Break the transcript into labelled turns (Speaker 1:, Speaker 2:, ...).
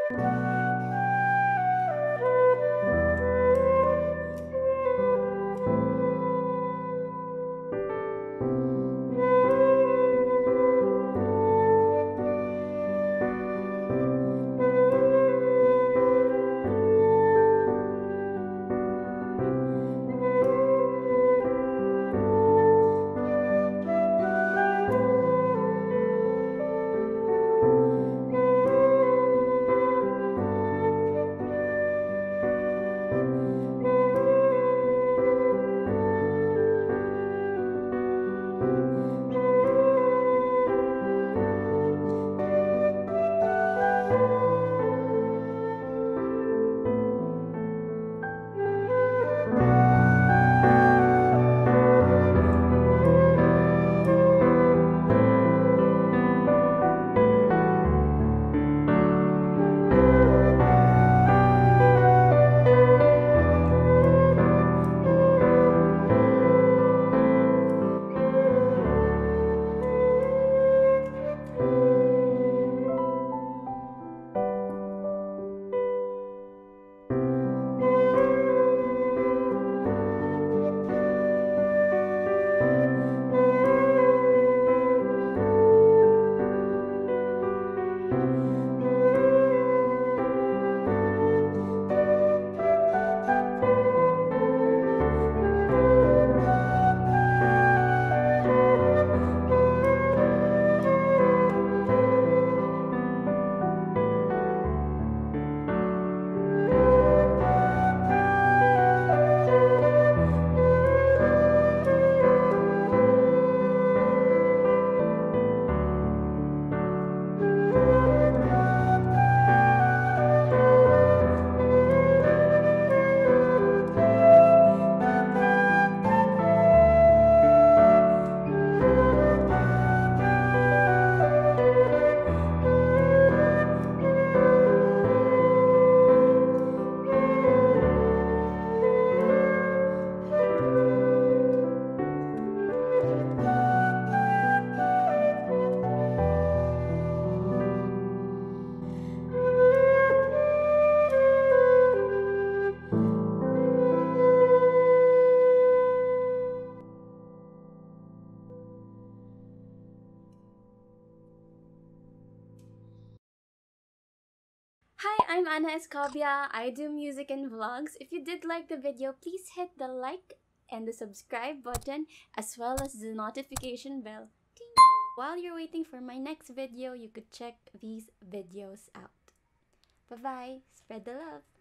Speaker 1: Hi, I'm Anna Escobia. I do music and vlogs. If you did like the video, please hit the like and the subscribe button as well as the notification bell. Ding! While you're waiting for my next video, you could check these videos out. Bye-bye. Spread the love.